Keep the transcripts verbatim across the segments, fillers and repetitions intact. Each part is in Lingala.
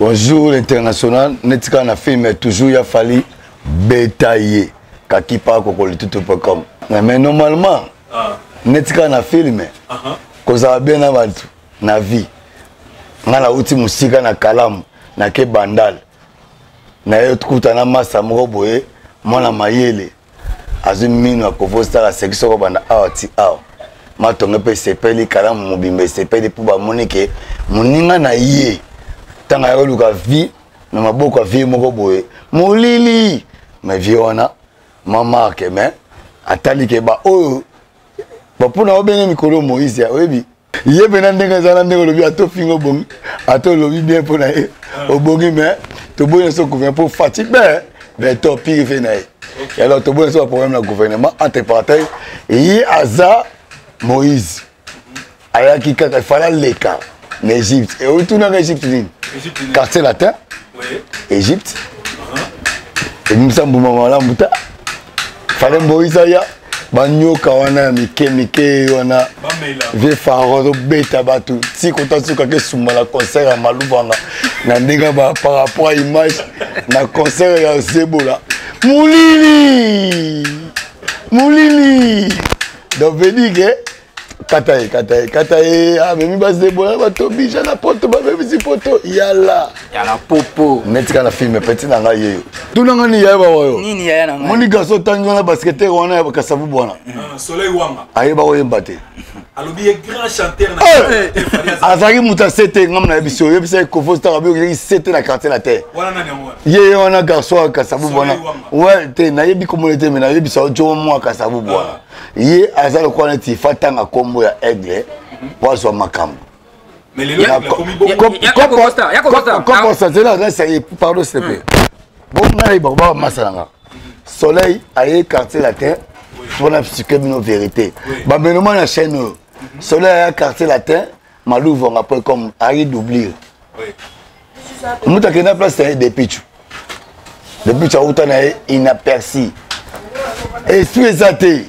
Bonjour l'international, netika na film toujours il a fallu bétailler kakipa kokoli tout point com. Mais normalement, netika na film koza bien na bantu na vie. Ngana uti musika na kalamu na ke bandal. Na yo tukuta na masa moko boye mwana mayele. Azumino akovosta la section ko banda awati aw. Matonga pe sepeli kalamu mobimbe sepeli pour ba monike muninga na ye. Tanga yo luka vie na maboko a vie moko boye molili mais vie wana mama ke mais atali ke ba oyo ba puna obenge mikolo Moïse ya oyebi ye bena ndenga zana ndengo lobi ato fingo bongi ato lobi bien pona e obongi mais to boye so gouvernement pour fatiguer mais to pire fait na e alors to boye so problème na gouvernement entre parenthèses et aza Moïse ayaki kaka fala leka en Égypte et où tout dans l'Égypte quartier latin oui Égypte et nous sommes maman là muta fallait Moïse ya banyoka wana mike mike wana vie pharaon beta batu si konta suka ke suma la concert à Malubanga na ndinga ba par rapport à image na concert ya Zebola mulili mulili donc veut dire Katae, katae, katae, ah, mais mi base de bois, bah, tobi, j'ai la poto, bah, même si poto, yala. Yala popo. Netika na film, petit nanga yeyo. Tout nanga ni yaya ba woyo. Ni ni yaya nanga. Moni gaso tangi wana basketteur wana ya kasabu bwana. Soleil wanga. Aye ba woyo mbate. Alobi est grand chanteur na. Azaki muta sete ngam na biso, yebisa ko fosta rabi ko sete na quartier la terre. Wana nani wana. Yeye wana gaso kasabu bwana. Ouais, te na yebi communauté mais na yebi sa jo mo kasabu bwana. Ye azalo kwa neti fatanga kombo ya aigle poisson makambo. Mais les lois comme bon. Yako costa, yako costa. Comment ça c'est là là ça pardon s'il te plaît. Bon na iba ba masalanga. Soleil aye quartier la terre. Pour la psyché nos vérité. Ba benement na chaîne. Soleil aye quartier la terre, Malouvo on appelle comme aye d'oublier. Oui. Muta kena place depuis tu. Depuis tu autant na inaperçu. Et tu es athée.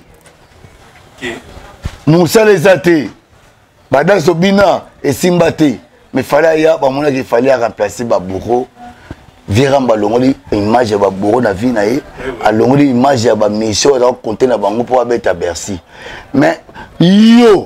Moussa les athées. Badal Sobina et Simbate. Mais fallait y avoir qu'il fallait remplacer Babouro. Viramba l'ongoli image de Babouro na vie na ye. A l'ongoli image de mission dans compter na bango pour abeter à Bercy. Mais yo.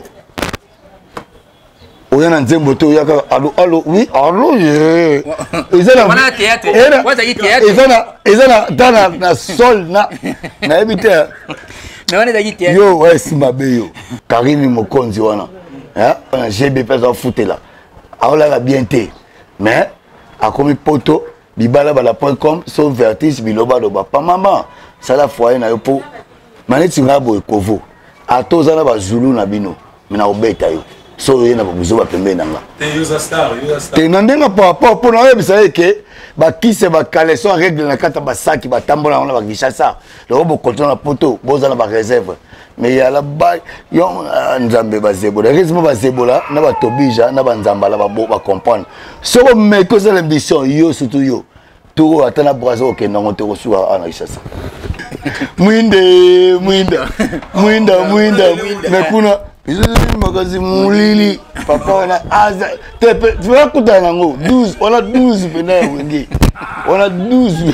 Oya na nzembo to yaka allo allo oui allo ye. Ezana. Wana théâtre. Waza yi théâtre. Ezana ezana dans na sol na na ebiter. Mais on est d'ailleurs théâtre. Yo ouais si ma yo. Karimi Mokonzi wana. Hein? G B P ça fouté là. Alors là bien té. Mais a comme poto bibala bala point com son vertige biloba do ba maman. Ça la foyer na yo po. Maneti ngabo ekovo. Atoza na ba Zulu na bino. Mina obeta yo. So yena ba buzo ba pembe nanga. Te user star, user star. Te nandenga pa pa po na yebisa yeke ba kise ba caleçon règle na kata ba saki ba tambola na ba gishasa. Le robo contrôle na poto, boza na ba réserve. Mais ya la ba yo nzambe ba zebola. Réellement ba zebola na ba tobija na ba nzambala ba ba comprendre. So me ko za l'ambition yo surtout yo. Tout atana brazo ke ndongo te kosuwa ana gishasa. Mwinde, mwinda. Mwinda, mwinda. Mekuna magazi mulili papa wana aza tepe tu vas kuta nango douze on a douze pena wengi on a douze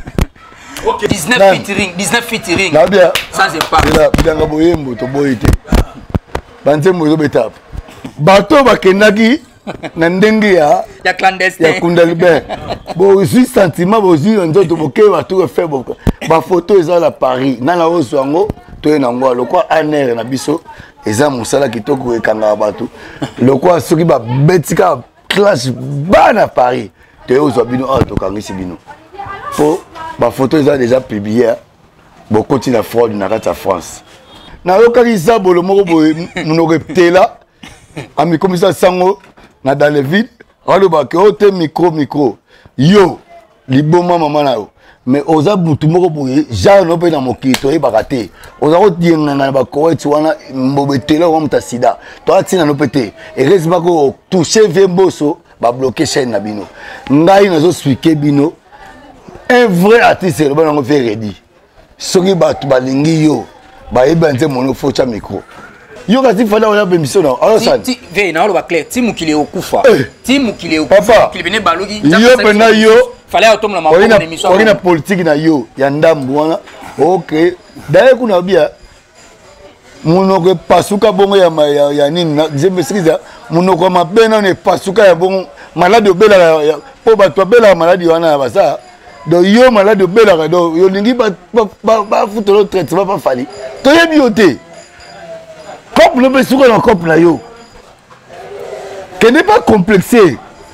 OK dix-neuf featuring dix-neuf featuring na bien ça c'est pas là bidanga boyembo to boyite banzembo zo betap bato bakendaki na ndenge ya ya clandestin ya kundalibe bo aussi sentiment bo aussi nzoto boke bato fait ba photo eza la Paris nana osango to enango lokwa aner na biso eza musala kitoko ekanga bato lokwa soki ba betika clash bana Paris te ozo bino auto kangisi bino po ba photo eza déjà publié bo continue la fraude na kata France na lokaki zabolo moko boye munoko tela ami komisa sango na dans les villes aloba ke ote micro micro yo liboma mama na yo mais oza butu moko boye genre no pe na mokito e bakate oza ko dienga na ba koeti wana mbobetela wa mta sida to atina no pete et reste ba ko toucher vemboso ba bloquer chaîne na bino ngai nazo expliquer bino un vrai artiste le bango fait ready soki ba balingi yo ba ebanze mono focha micro yo kasi fala oya bémission na alors ça ti ve na lo clair ti mukile okufa ti mukile okufa mukile bene balogi yo pena yo fallait automne la makoko émission on a politique na yo ya ndambu wana OK d'ailleurs kuna bia munoko pasuka bongo ya ya nini je me suis munoko mabena ne pasuka ya bongo malade obela po bato bela malade wana ya basa do yo malade obela do yo lingi ba ba futolo traitement pas fali to yebi yote cop le besuka na cop na yo que n'est pas complexé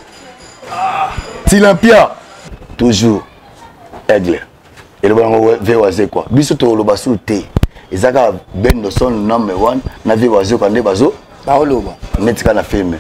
Tilampia toujours aigle et le bango vewaze quoi biso to lo basu te ezaka ben de son number one na vewaze kwa nde bazo ba oloba netika na filme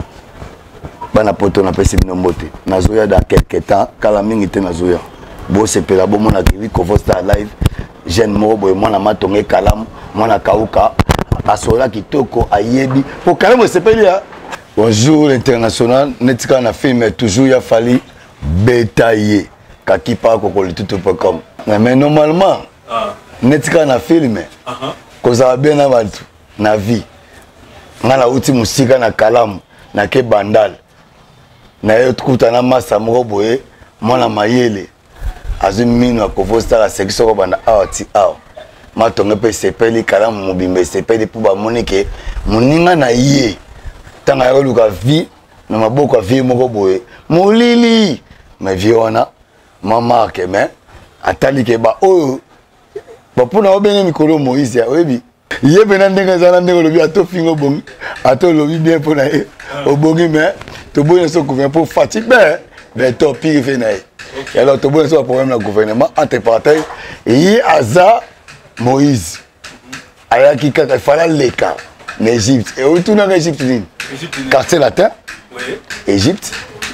bana poto na pesi bino mbote nazoya da quelque temps kala mingi te nazoya bo sepela bo mona kivi ko star live jeune mo boy mona matonge kalamu mona kauka asola kitoko ayebi po kalamu sepeli ya bonjour international netika na filme toujours ya fali betailler kakipa ko kolitutu point com mais normalement ah. netika na filme uh -huh. kozala bien na bantu na vie ngana uti musika na kalamu na ke bandal na yo tukuta na masa moko boye mwana mayele azumino akovosta la section ko banda awati aw matonge pe sepeli kalamu mobimbe sepeli pour ba monike muninga na ye tanga yo luka vie na maboko ya vie moko boye molili mais vie wana mama ke mais atali ke ba oyo ba puna obenge mikolo Moïse oyebi yebe na ndenga zala ndengo lobi ato fingo bongi ato lobi bien pona e obongi mais to bongi so gouvernement pour fatiguer mais to pire fait na e alors to bongi so problème na gouvernement entre parenthèses yi aza Moïse ayaki kaka fala leka na Égypte et où tout na Égypte ni quartier latin oui Égypte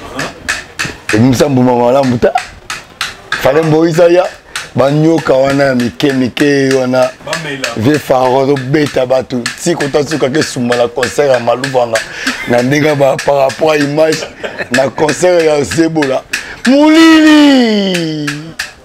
et msambu mama la muta fale Moïse ya banyoka wana mike mike wana vie faro beta batu si kota suka ke suma la concert ya malubanga na ndinga ba par rapport à image na concert ya Zebola mulili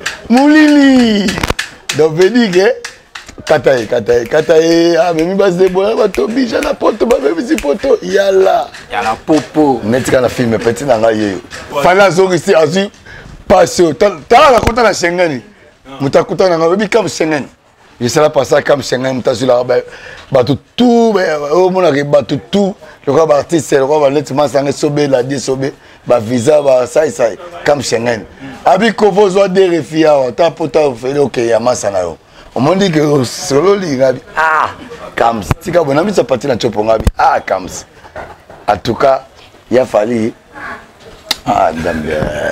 mulili donc veut dire kataye kataye kataye ah mais mi ba Zebola ba to bija na poto ba bisi poto yala yala popo netika na film petit na nga yeyo fala zo ici azu passer ta la kota na Schengen mutakuta na ngabi comme Schengen je serai passé comme Schengen mutasula ba ba tout au mona ke ba tout le quoi artiste le quoi net masanga sobe la di sobe ba visa ba sai sai comme Schengen abi ko vozo de refia ta pota fele OK ya masana yo on m'a dit que solo li ngabi ah comme tika bona mi sapati na chopo ngabi ah comme en tout cas il a fallu ah dambe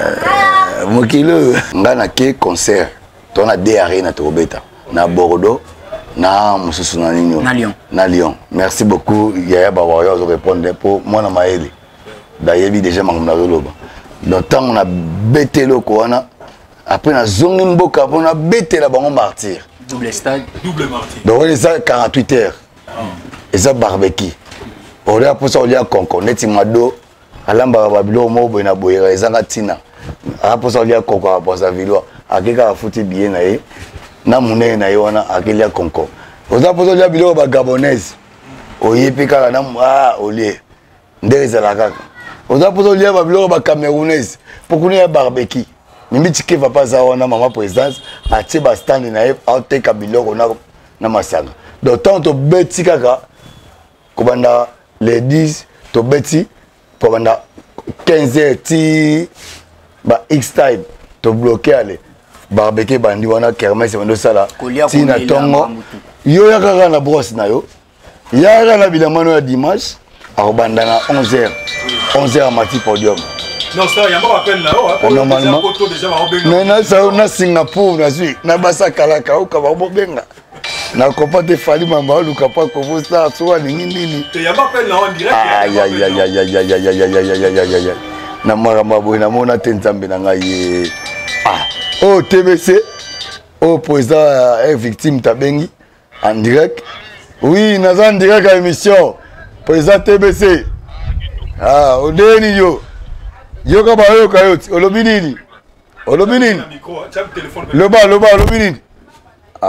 mokilo ngana ke concert on a deux arènes à Tobeta na Bordeaux na mususu na Nino na Lyon na Lyon merci beaucoup Yaya Bawayo zo répondre pour moi na maeli d'ailleurs déjà mangona loba donc tant on a bêté le koana après na zongi mboka on a bêté la bango martyr double stade double martyr donc on est quarante-huit heures et ça barbecue on est pour ça on est à Conco neti mado alamba babilo mo boina boyera ezanga tina pour ça on est à Conco pour ça vilo akeka afuti bien na ye na munene na ye wana akelia konko oza pozo lia biloko ba gabonaise oyepi kaka na ah olie ndere za la kaka oza pozo lia ba biloko ba camerounaise pokuni ya barbecue mimi tikeva pa za wana mama présidence atie ba stand na ye ateka biloko na na masanga donc tant to beti kaka ko banda les dix to beti ko banda quinze heures ti ba x time to bloquer aller barbecue bandi wana kermesse bando sala tina tongo yo ya kaka na brosse na yo ya kaka na bilamano ya dimanche akobanda na onze heures onze heures mati podium non ça yamba rappel na oh normalement mais na ça na Singapour na suis na basa kalaka o ka ba benga na kopa te fali mamba luka pa ko vosta so nini nini te yamba rappel na en direct ay ay ay ay ay ay ay ay ay ay na mara maboy na mona tentambe na ngai ah oh T B C oh président est victime tabengi en direct oui nous en direct à émission président T B C ah odeni yo yo ka ba yo ka yo olobinini olobinini loba loba olobinini ah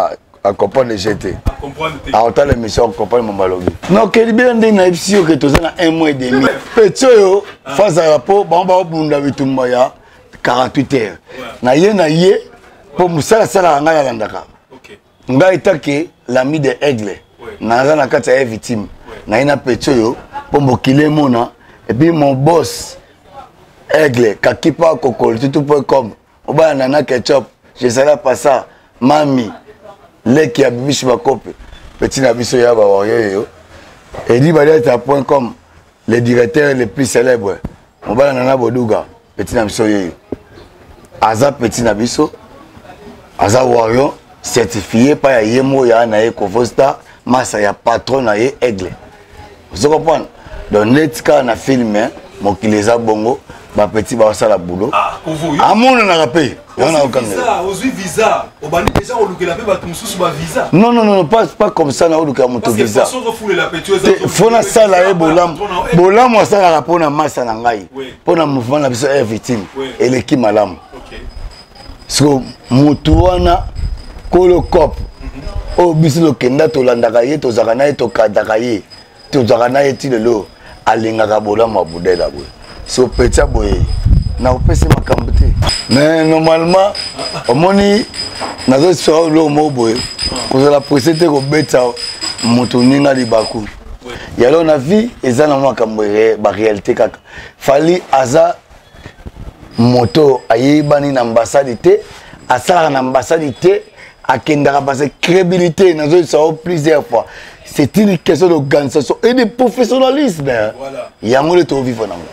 à comprendre les G T. À comprendre. À entendre l'émission, à comprendre mon balogi. Non, quel bien dit na ipsio que tu as un mois et demi. Petit yo, face à la peau, bon bah bunda bitumaya quarante-huit heures. Na ye na ye pour musala sala ngala landaka. OK. Nga itake l'ami de Aigle. Na na kata ya victime. Na ina petit yo pour mbokile mona et puis mon boss Aigle kakipa kokol tout point com. Oba nana ketchup, je serai pas ça. Mami les qui a bibi bakope petit na biso ya ba yo et dit baleta point com le directeur le plus célèbre on va nana boduga petit na biso yo aza petit na biso aza wario certifié par ya yemo ya na e Covosta masa ya patron na ye Aigle vous comprenez donc netka na film mon qui les a bongo ba petit ba sala boulot ah vous amona na rapé on a aucun visa aux visa au bani déjà on look la paix ba mususu ba visa non non non pas pas comme ça na look mon visa parce que façon de la pétueuse faut na sala e bolam bolam wa sala rapona masa na ngai pona mouvement na biso victime et l'équipe malam OK so mutuana kolo cop o biso lo kenda to landaka ye to zakana ye to kadaka ye to zakana ye ti lelo alingaka bolam wa budela boy so petit boy na opese makambo te mais normalement omoni nazo so lo mo boy ko la procédé ko beta moto ninga libaku ya lo na vie eza na makambo ba réalité kaka fali aza moto ayibani na ambassade te asala na ambassade te akendaka parce que crédibilité nazo so plusieurs fois c'est une question d'organisation et de professionnalisme voilà yango le to vivre nango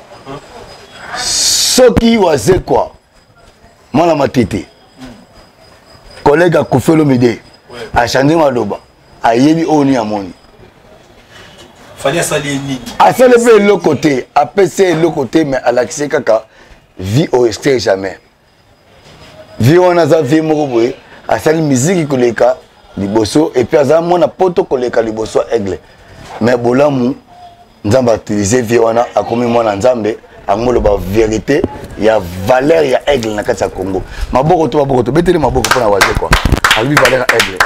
soki waze quoi mwana matete collègue a kofelo mide a changé maloba ayebi oni amoni fanya sali ni a sele pe le côté a pc le côté mais à l'accès kaka vie au extérieur jamais vie on a ça vie moko boye a sali musique koleka liboso et puis aza mona poto koleka liboso Aigle mais bolamu nzamba utiliser vie wana akomi mwana nzambe amolo ba vérité ya valeur ya Aigle na kati ya Congo maboko to maboko to betele maboko pona waze quoi ali valeur Aigle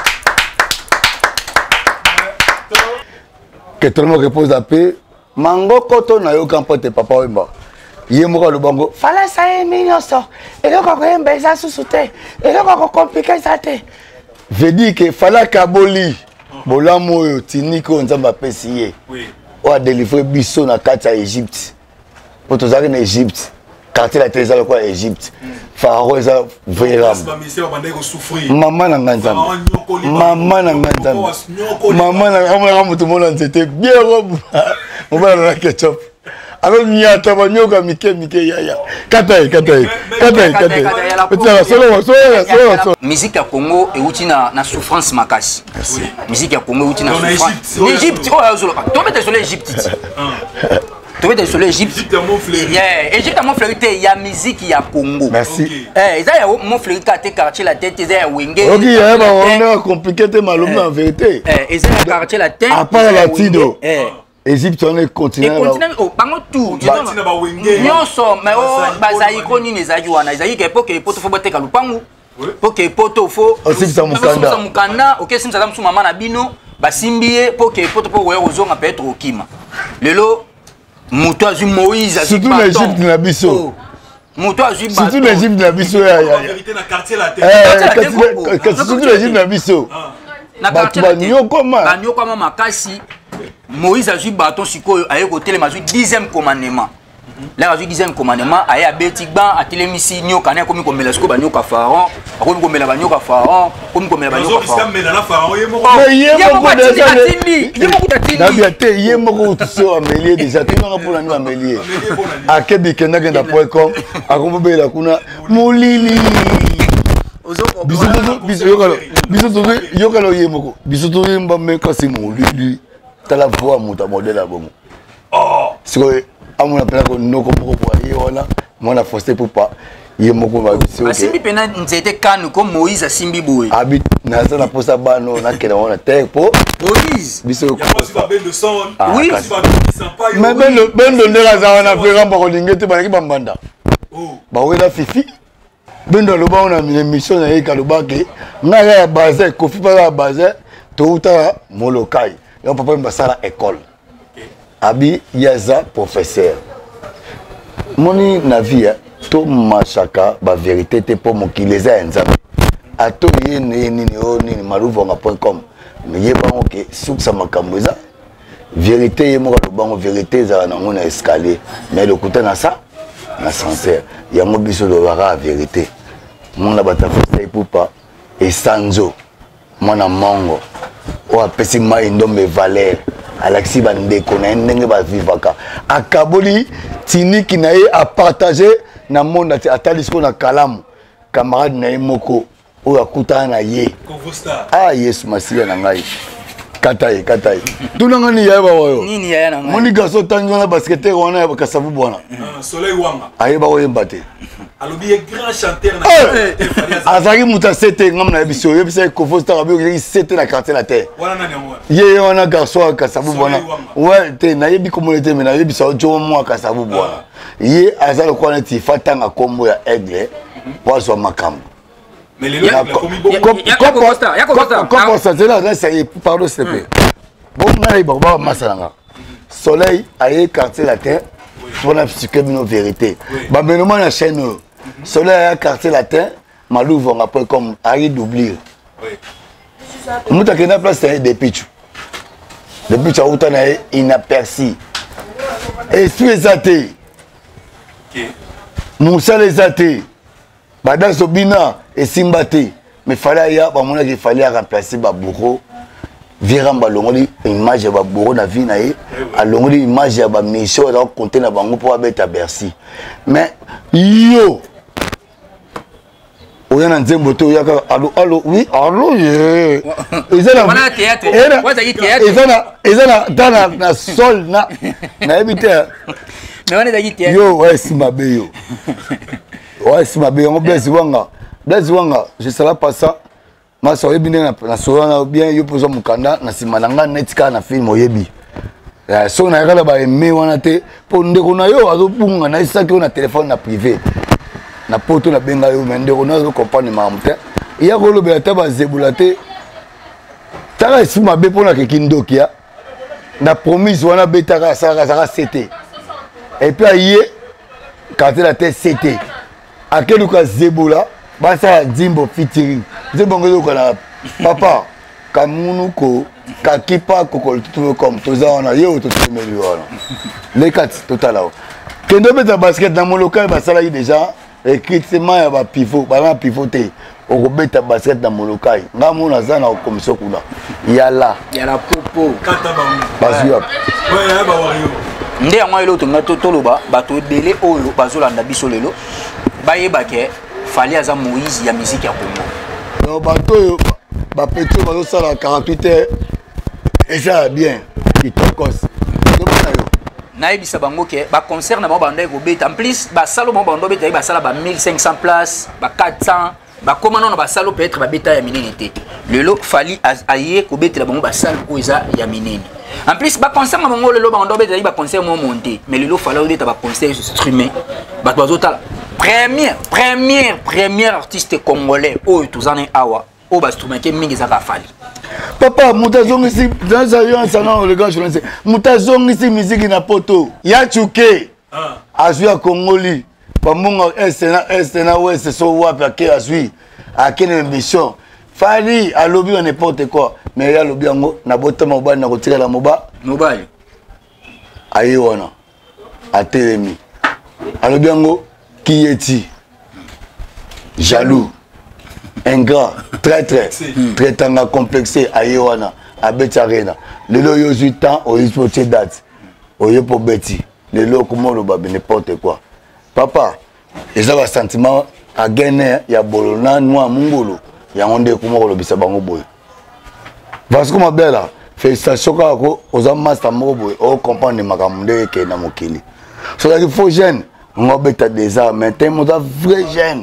que tout le monde repose la paix mango koto na yo kampote papa wemba ye moko lo bango fala sa e minyoso et le ko yemba za susute et le ko compliquer ça te veut dire que fala kaboli bolamu yo tiniko nzamba pesiye oui o a délivré biso na kati ya Égypte pour tous en Égypte, quartier la télé quoi Égypte, Pharaon est véritable. Maman n'a pas maman n'a pas maman n'a pas tout le monde c'était bien on va la ketchup. Alors n'y a pas de nyoka mike mike ya ya. Kataï kataï kataï kataï. Solo solo solo. Musique ya Congo et outi na na souffrance makasi. Musique ya Congo outi na souffrance. Égypte oh azolo. Tombe te sur l'Égypte. Tu veux sur l'Égypte. Égypte est mon fleuri. Yeah, Égypte est mon fleuri. Il y a musique, il y a Congo. Merci. Eh, il y a mon fleuri qui a été quartier la tête, il y a Wenge. Ok, il y a un compliqué de malum en vérité. Eh, il y a quartier la tête. À part la Tido. Eh. Égypte on est continent. Et continent oh, pas tout. Non so, mais oh, bazai koni ne zaji wana, zaji ke poke poto fo bote kalupangu. Poke poto fo. Aussi ça mukanda. Ça mukanda, OK, sim ça msu mama na bino, basimbie poke poto po wewe ozonga peut-être okima. Lelo Mouto a Moïse a surtout l'Égypte na biso. Mouto a Moïse surtout l'Égypte na biso ya ya. Vérité na quartier la tête. Eh, surtout l'Égypte na biso. Na quartier la tête. Ba nyoko ma makasi. Moïse a eu bâton sikoyo aye ko telema zu dixième commandement. Là a eu dixième commandement aye a betigban a telemisi nyoka na komi ko mela siko ba nyoka Pharaon, komi ko mela ba nyoka Pharaon, komi ko mela ba nyoka Pharaon. Mais na Pharaon ye moko. Ye moko déjà. Ye moko tatini. Na bien te ye moko tso amélier déjà tu nga pour nous amélier. A kebi kenda kenda point com akombo be la kuna molili. Biso to biso yokalo biso to yokalo ye moko. Biso to yemba me kasi molili. Tala voix muta modèle bongo. Oh, c'est amuna pena ko noko moko kwa ye wana mona forcer pour pas ye moko ba biso. Asimbi pena nzete kanu ko Moïse asimbi boye. Habit na za na posa bano na kena wana te po Moïse biso ko. Ya pas ba ben de son. Oui. Mais ben ben de ndela za wana pe ramba ko lingete ba ki bambanda. Oh. Ba wela fifi. Bendo loba on a une émission na yeka loba ke nga ya bazé kofi pa ya bazé to uta molokai yo papa mbasala école abi yaza professeur moni na vie to machaka ba vérité te po mokileza nzambe ato ye ni ni o ni maluvonga point com mais yeba OK suksa makambo eza vérité ye mo ka lobango vérité za na ngona escalier mais le kuta na ça na sincère ya mo biso do la vérité mon la bata fa poupa et sanzo mona mongo o apesi mai ndombe valeur Alexis bandeko na ndenge ba vivaka akaboli tiniki na ye a partager na monde atali siko na kalamu camarade na ye moko o akutana na ye ah yes masia na ngai katai katai tunanga ni yaba wayo nini yaya na ngai moni gaso tanjona basketeur wana ya kasabu bwana soleil wanga ayeba oyemba te alobi ye grand chanteur na azaki muta sete ngam na biso ye bisa ko fosta rabi ko sete na quartier la terre wana nani amwa ye wana gaso kasabu bwana ouais te na yebi communauté mais na yebi sa jo mo kasabu bwana ye azalo ko na ti fatanga kombo ya aigle wazo makambo mais les gens comme beaucoup yako costa yako costa comment ça c'est là ça y pardon s'il te plaît bon na iba ba masalanga soleil aye quartier la terre pour la psychologie vérité ba menement na chaîne soleil aye quartier la terre malouvo on appelle comme aye d'oublier oui muta kena place des pichu depuis tu autant na inaperçu esprit exaté OK Moussa les athées Badin Sobina et Simbate. Mais fallait y avoir qu'il fallait remplacer Babouro. Viramba Longoli, image de Babouro na vie nae. A Longoli, image de Bamicho, dans le compte na Bango pour abeter à Bercy. Mais yo, on a un zemboto, yaka, allo, allo, oui, allo, yeah. Ils ont un théâtre. Ils ont ils ont dans la na sol na na habité. Mais on est dans théâtre. Yo, ouais, si ma yo. Ouais, si ma on blesse wanga. Blesse wanga, je sais pas ça. Ma soeur bien na soeur bien yo pozo mukanda na simalanga netika na film oyebi. Ya so na kala ba aimé wana te po ndeko na yo azobunga na isaki na téléphone na privé. Na poto na benga yo mais ndeko na zo comprendre mamte. Ya ko lo be ta ba zebula te. Tala si ma be pona ke kindokia. Na promise wana betaka saka saka c'était. Et puis aye quand la tête c'était à quel cas zebola ba ça dimbo featuring zebongo ko na papa kamunu ko kakipa ko tout comme toza on a yo tout meli wana les quatre total là kendo beta basket dans mon local ba sala déjà écritement ya ba pivot ba na pivoter o ko beta basket dans mon local ngamu na zana ko commission kuna yala yala popo kata ba basu ya ouais ya ba wario nde yango elo tonga totoloba bato ebele oyo bazolanda biso lelo bayeba ke fali aza Moïse ya musique ya Congo donc bato oyo bapetio bazosala quarante-huit heures eza bien kitokos tomona yo nayebisa bango ke baconcert na bango banda ekobeta en plus basalo bango bando beta basala ba mille cinq cents places ba quatre cents bakoma nano basalo peut-être babeta ya minene te lelo fali aye kobetela bango basalo oyo eza ya minene. En plus, ba concert na bango lelo ba ndobe tali ba concert mo monté, mais lelo fala odeta ba concert streamé. Ba tozotal premier premier premier artiste congolais o tuzane awa o ba streamer ke mingi za ka fali. Papa mutazongi si dans avion sana le gars je sais. Mutazongi si musique na poto. Ya chuke. Ah. Azui a Congoli. Ba munga esena esena west so wapi ake azui. Akene mission. Fali alobi on n'importe quoi. Mais ya lobi yango na botama mobali na kotika la moba mobali ayi wana atelemi alobi yango kiyeti jaloux ingrat traître traitanga complexé ayi wana abeti arena lelo yo huit ans au exporter date oyo po beti lelo komo lo ba n'importe quoi papa eza ba sentiment agene ya bolona noa mungolo ya ngonde komo lo bisa bango boy. Parce que ma belle, félicitations aux hommes master mobile, au comprendre ma caméra qui est dans mon kili. So il faut jeune, on va mettre des armes, mais t'es mon vrai jeune.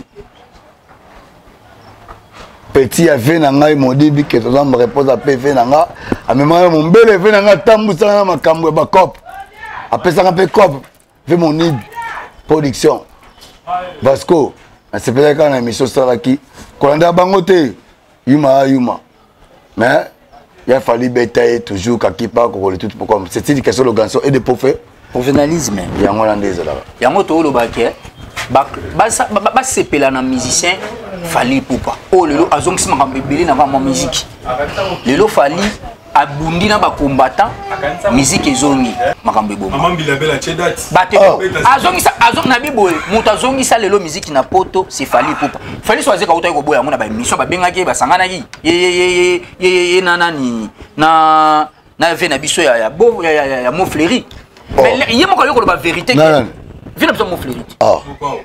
Petit a fait nanga il m'a dit que tous hommes répondent à P fait nanga, à même mon belle fait nanga tambu ça ma caméra ba cop. Après ça un peu cop, fait mon nid production. Parce que c'est peut-être quand l'émission salaki kolanda bangote yuma yuma mais il a fallu batailler toujours kakipa ko le tout pourquoi c'est une question d'organisation et de professionnalisme yango na ndezela yango to lo baké ba ba ba sepela na musicien fali poupa oh lelo azongisi makambo ebele na ba musique lelo fali abundi na ba combattant musique ezongi makambo eboma maman bilabela chedat bate azongisa azong na biboy muta azongisa lelo musique na poto c'est fali poupa fali soaze ka uta ko boya ngona ba émission ba bengaki ba sangana ki ye ye ye ye na nani na na ve na biso ya ya bo ya ya mo fleuri mais il mo ka yo ko ba vérité vina besoin mo fleuri ah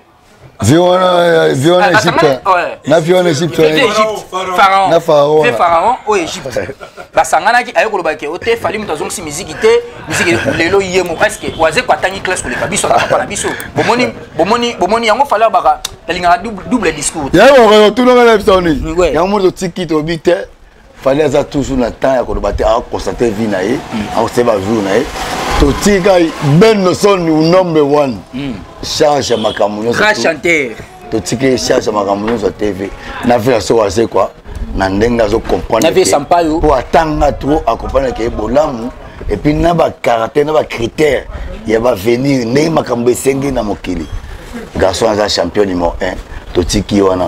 Viona, Viona Égypte. Na Viona Égypte. Pharaon. Na Pharaon. Fait Pharaon au Égypte. Ba sangana ki ayoko lobaki ote fali mutazong si musique te, musique lelo yemo presque. Waze kwa tangi classe ko le kabiso na papa na biso. Bomoni, bomoni, bomoni yango fala baka talinga double discours. Ya mo tout le monde est venu. Ya mo to tiki to bite. Fallait ça toujours na temps ya ko lobate a constater vie na ye, a observer jour na ye. To tika ben no son number one. Charge makamunyo grand chanteur to tike charge makamunyo sur T V na fait ça c'est quoi na ndenga zo comprendre na fait sampayo pour attendre trop accompagner que bolamu et puis na ba caractère na ba critères il va venir ne makambe sengi na mokili garçon a champion numéro un to tiki wana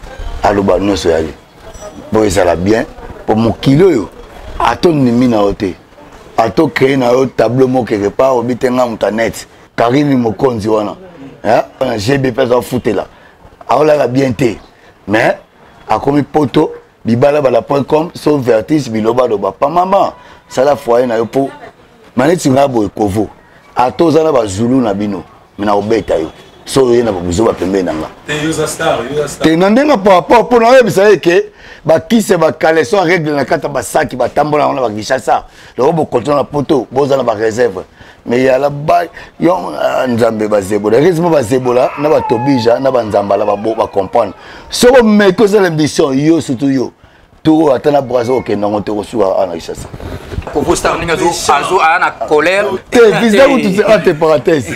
aloba no so yali bon ça la bien pour mokilo yo aton nimi na hote ato créer na tableau mo quelque part au bitenga internet Karine Mokonzi wana hein G B P ça fouté là alors là bien té mais a comme poto bibala bala point com son vertige biloba do ba pa maman ça la foyer na yo po maneti ngabo ekovo atoza na ba zulu na bino mina obeta yo so yena ba buzo ba pembe nanga te user star user star te nandenga pa pa po na yebisa ke ba kise ba caleçon règle na kata ba saki ba tambola na ba gishasa le robo contrôle na poto boza na ba réserve mais ya la ba yo nzambe ba zebola réellement ba zebola na ba tobija na ba nzambala ba bo ba comprendre so ko me ko ça l'ambition yo surtout yo tout atana brazo ke ndongo te ko suwa ana gishasa ko vo star ninga zo azo ana colère te visa ko tu ate parenthèse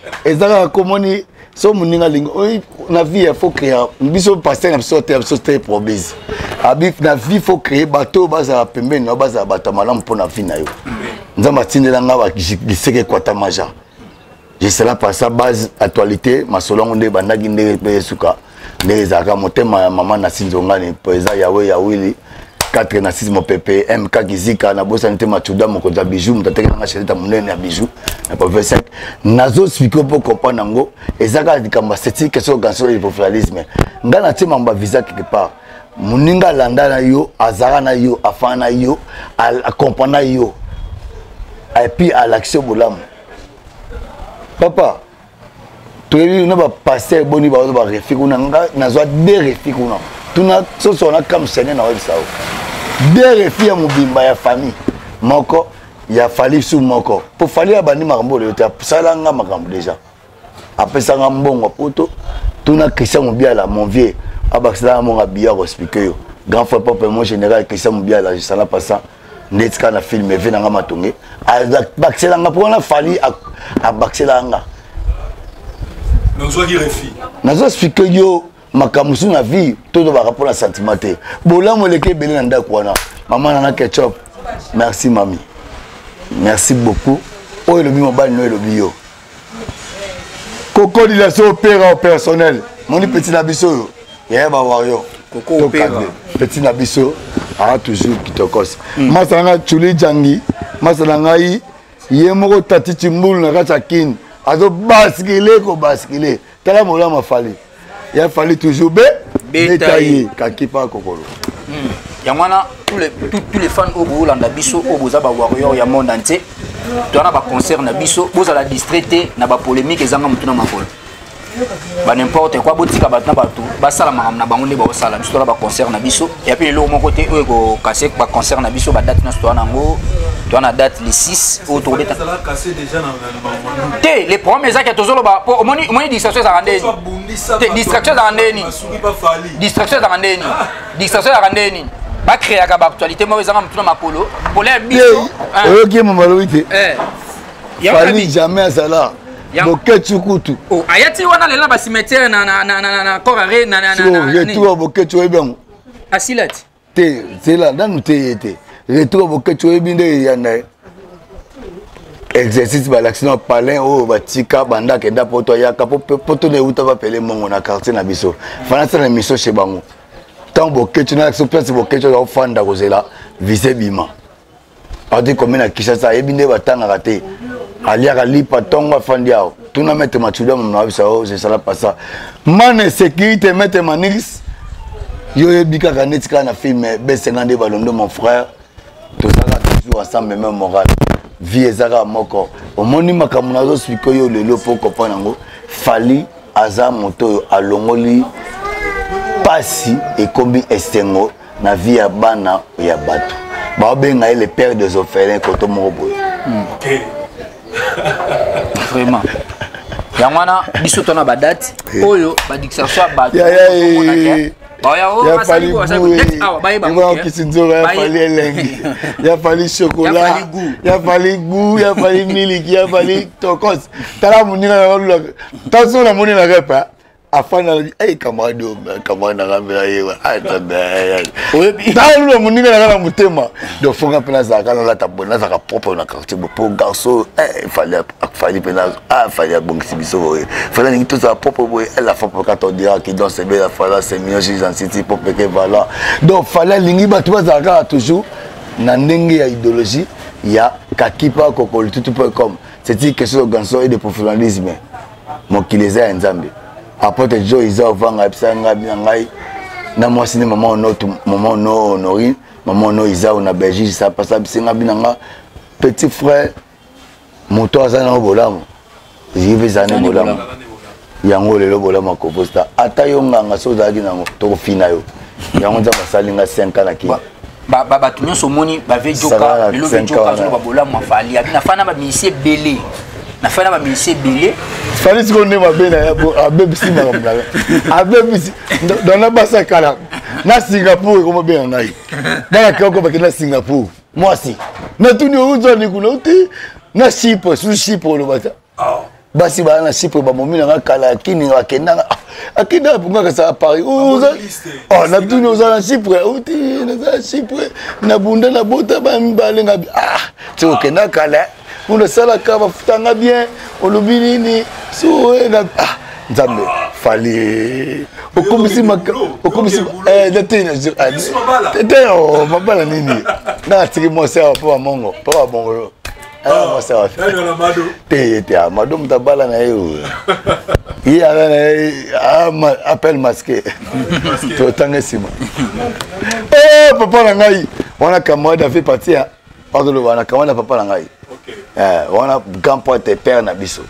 ezaka komoni so muninga lingo na vie il faut créer biso passer na sorte na sorte promesse abif na vie faut créer bateau baza pembe na baza bato malamu pona vie na yo nzamba tindela nga ba kiseke kwata maja je sais là par sa base actualité masolongo nde bandaki nde pe suka nde zaka motema mama na sinzonga ni poeza yawe ya wili quatre na six mo pepe M K Kizika na bosa nte machuda moko za bijou mutateka nga cheleta munene ya bijou na professeur nazo spiko pour comprendre ngo ezaka dikamba c'est question cancer du professionnalisme ngana tima mba visa quelque part muninga landa na yo azara na yo afana yo a comprendre yo et puis à l'action bolam papa tu es na ba passer boni ba ba refiku na nga nazo de refiku na tuna so so na comme sene na webisa de refi ya mubimba ya famille moko ya fali sou moko pour fali ya bandi makambo le ta salanga makambo déjà après ça ngambongo poto tuna Christian Mubiala mon vieux abakisala mon abia ko expliquer yo grand frère papa mon général Christian Mubiala je sala pas ça netka na film ve na ngama tonge abakisala nga pour na fali abakisala nga nazo ki refi nazo expliquer yo makamusu na vie todo ba rapport na sentimenté bolamu leke belé na ndako wana maman na ketchup merci mami merci beaucoup oyo le bimo bali no le bio Coco dit la so opéra au personnel mon petit nabiso ya ba wayo Coco opéra petit nabiso a toujours kitokos masanga chuli jangi masanga yi yemoko tati chimbulu na kacha kin azo baskile ko baskile tala mola mafali il a fallu toujours bé détailler kakipa kokolo yamwana tous les tous, tous les fans au Bolanda biso au bozaba warrior ya monde entier tu as ba concert na biso bozala distraité na ba polémique ezanga mutuna makolo ba n'importe quoi botika batna batu basala makam na bango ne ba osala biso ba concert na biso et puis le mon côté eux ko casser ba concert na biso ba date na sto nango tu as na date le six autour de ta casser déjà na té les premiers ça qui tozolo ba au moni moni distraction za randeni té distraction za randeni distraction za randeni distraction za randeni ba créer ka ba actualité moi ezanga mutuna makolo pour les biso oyo ki mamalo ite eh fali jamais ça là Boketu kutu. Oh, ayati wana lela ba cimetière na na na na na corare na na na. So retour Boketu ebang. Asilati. Te, c'est là dans nous te te. Retour Boketu ebinde yanda. Exercice ba l'action palin o batika banda kenda poto ya kapo poto de uta va peler mongo na quartier na biso. Fana ça na mission chez bango. Tant Boketu na action place Boketu au fanda kozela vise bima. Adi commune à Kinshasa ebinde batanga raté. Aliaka lipa tonga fandiao. Tuna mette machuda mna bisa o c'est ça la passa. Man sécurité mette manix. Yo ebika kanetika na film B cinquante balondo mon frère. Tout ça toujours ensemble même moral. Vie ezaka moko. Omoni makambo nazo spiko yo lelo po comprendre ngo. Fali aza moto alongoli pasi ekombi esengo na vie ya bana ya bato. Ba benga le père des orphelins koto moko. OK. Vraiment. Yangwana biso tona ba date oyo ba dixation ba ya ya Oya o asali ko asali date awa ba ba ko kisinzo ya fali elengi ya fali chocolat ya fali goût ya fali miliki ya fali tokos tala munina na lo tanso na munina repa afana ay kamado kamana ngambela yewa atabaya oyebi tala munina na mutema do fonga pena za kana la tabona za ka propre na quartier pour garçon il fallait fallait pena ah fallait bon sibiso fallait ni tout ça propre boy elle a fait pour quand on dira qui dans c'est bien la fallait c'est mieux chez en city pour que voilà donc fallait lingi batu za ka toujours na ndenge ya idéologie ya kakipa kokoli tout point comme c'est une question de garçon et de professionnalisme mon qui les a nzambe après te jo iza ovanga psanga binangai na moi ciné maman no maman no honorine maman no iza na Belgique ça passe bisinga binanga petit frère moto azana obolamo jive zane bolamo yango lelo bolamo ko posta ata yonga ngaso zaki nango to fina yo yango za basalinga cinq ans na ki ba ba ba tunyo somoni ba ve joka lelo ve joka zo ba bolamo afali abina fana ba misie belé na fana ba misie belé fallait ce qu'on est ma belle à bébisi ma blabla à bébisi dans la basse kala na Singapour comment bien ngai dans la kako ba na Singapour moi si na tuni uzo ni kuna uti na Chypre sous Chypre le bata basi ba na Chypre ba momina nga kala kini nga kenda akida bunga ka sa Paris uzo oh na tuni uzo na Chypre uti na Chypre na bunda na bota ba mbale nga ah tu kenda kala on le sala kaba futanga bien on le binini so na ah nzambe fali okomisi maka okomisi eh datena tete o mabala nini na tiki mo sa pa mongo pa mongo ah mo sa na mado te te amado mtabala na yo il a un appel masqué to tanga sima eh papa na ngai wana kamada fait partir pardon wana kamada papa na ngai eh wana grand pote père na biso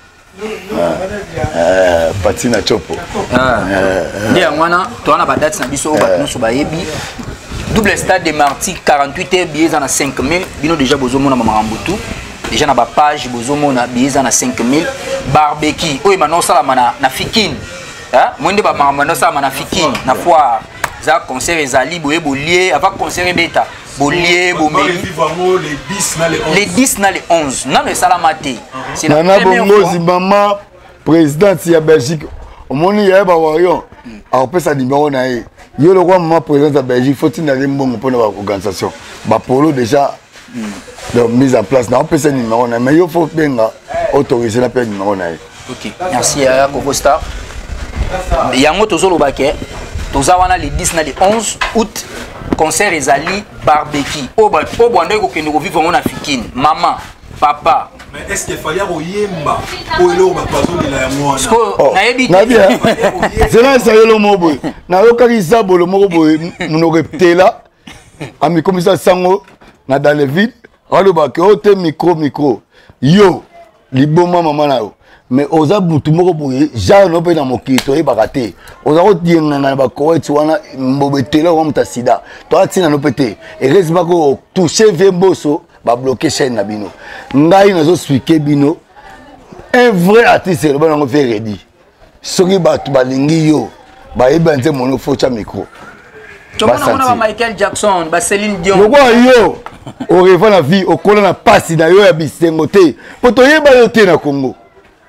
eh patina chopo ndia mwana to wana ba date na biso ba nusu ba yebi double stade de marty quarante-huit heures billets na cinq mille bino déjà bozomona mama Mbutu déjà na ba page bozomona billets na cinq mille barbecue oyo mano sala mana na fikine hein mwende ba mama no sala mana fikine na foire za concert ezali boye bolier avant concert beta bolier bomeli les dix na les onze na le salamate c'est la première fois maman présidente ya Belgique omoni ya ba warion a opesa numéro na ye yo le roi maman présidente ya Belgique faut-il na mbongo pour l'organisation ba polo déjà de mise en place na opesa numéro na mais yo faut benga autoriser la peine numéro na ye. OK merci à Coco Star yango tozolo baké tozawana les dix na les onze août concert ezali barbecue o ba o bwanda ko kende ko vivre on africaine maman papa mais est-ce qu'il fallait oyemba o elo ba pazo de la mwana ko na yebi na bien c'est là ça yelo mobo na yo karisa bolo moko boy muno reptela ami comme ça sango na dans les vides alo ba ke o te micro micro yo liboma maman na yo mais oza butu moko boye genre no pe na mokito e bakate oza ko dienga na ba ko eti wana mbobetela wa muta sida to atina no pete et reste ba ko toucher vemboso ba bloquer chaîne na bino ngai nazo expliquer bino un vrai artiste le ba ngo faire ready soki ba tu balingi yo ba yeba nze mono focha micro ba Michael Jackson ba Céline Dion loko yo o reva na vie o kola na pasi na yo ya bisengo te poto yeba yo te na Congo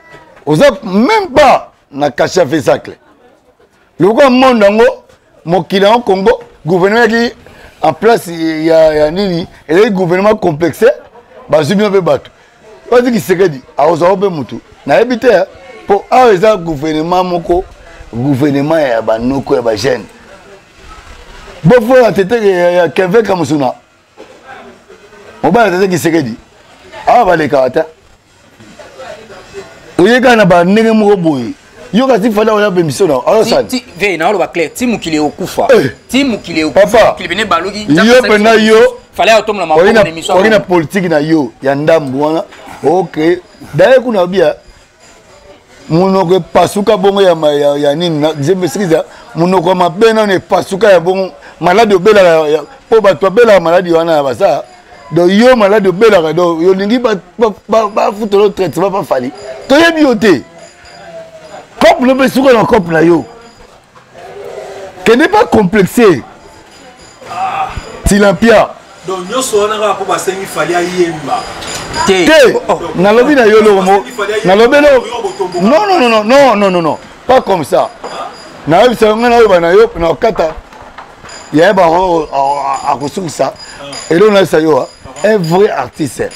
oza même pas na caché fesacle lokola monde yango mokili yango Congo gouvernement qui en place il y a ya nini et gouvernement complexé bazwi bino mpe bato ozi Kisekedi akozwa mpe mutu nayebi te po awa eza gouvernement moko gouvernement ya banoko ya bajeune bofola tete ya Kevin Kamusuna mobala tete Kisekedi awa balekaka ta oyeka na bandenge moko boye yo kasi fala oya bemission na alors ti ve na oloba clair ti mukile okufa ti mukile okufa mukile bene balogi yo pena yo fala otomla mako na émission on na politique na yo ya ndambu wana OK d'ailleurs kuna bia munoko pasuka bongo ya ya, ya nini na je me sikiza munoko mabena ne pasuka ya bongo malade obela po ba to bela malade wana ya basa do yo malade obela do yo lingi ba ba ba futolo traitement pas fali to yebi yote couple ne peut souka dans couple na yo que n'est pas complexé Tilampia donc yo so na ka po ba sengi fali ayemba te na lobi na yo lo mo na lobi no non non non non non non non pas comme ça na yo ça ngana yo bana yo na kata ya ba a kusuki ça et là on a ça yo un vrai artiste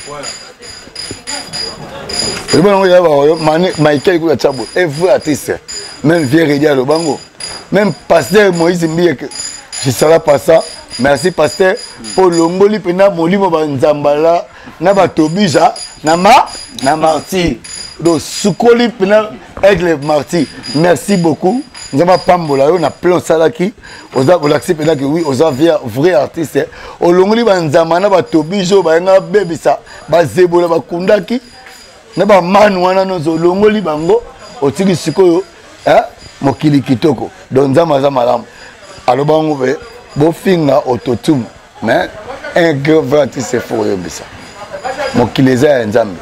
et bon on y a ba Michael ko chabo un vrai artiste même vieux Redia le bango même pasteur Moïse Mbieke je serai pas ça merci pasteur pour longoli pena molimo ba nzambala na batobija na ma na martyr do sukoli pena aigle martyr merci beaucoup nzamba pambola yo na plan salaki oza olaxi pena que oui oza vrai artiste olongoli ba nzamba na batobijo ba nga bebisa ba zebola bakundaki na ba manu wana nozo olongoli bango otiki sikoyo hein mokili kitoko do nzamba za malamu alobango be bo finga autotune mais un grand artiste faut yebisa mokileza ya nzambe